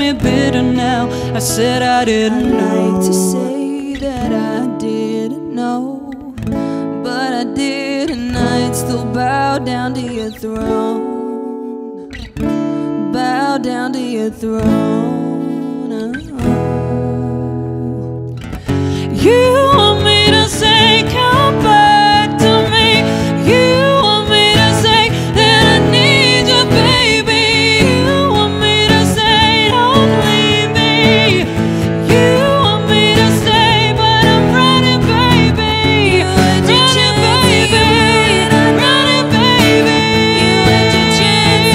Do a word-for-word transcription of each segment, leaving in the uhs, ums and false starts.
me bitter now. I said I didn't know. I'd like to say that I didn't know, but I did, and I'd still bow down to your throne. Bow down to your throne. Oh. You want me to say come back to me. You want me to say that I need you, baby. You want me to say don't leave me. You want me to stay, but I'm running, baby. Running, baby. Running, baby. You had your chance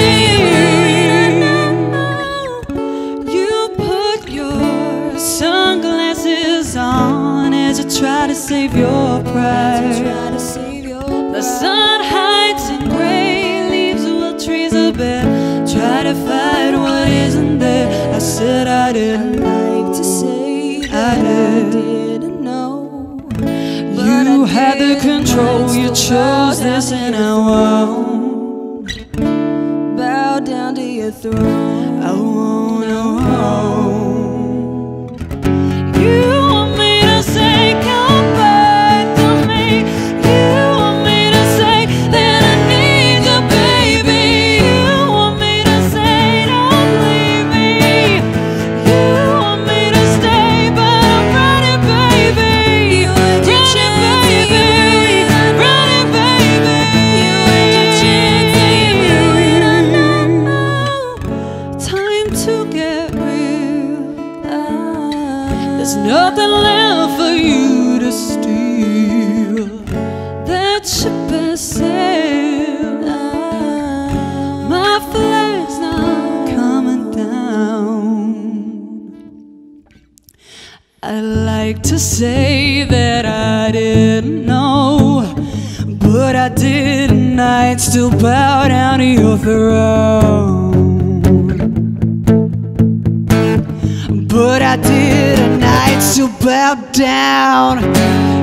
to you put your sunglasses on as you try to save your pride. The sun hides in gray leaves while trees are bare. Try to fight what isn't there. I said I didn't like to say that I, I didn't know, but you I had the control. You chose this and I won't bow down to your throne. I won't, I won't. You want me to say come back to me. You want me to say that I need you, baby. You want me to say don't leave me. You want me to stay, but I'm running, baby. You had your chance, baby. Running, baby. You had your chance, baby. Time to get real. There's nothing left for you to steal. That ship has sailed. My flag's not coming down. I like to say that I didn't know, but I did, and I'd still bow down to your throne. But I did, and I'd still bow down.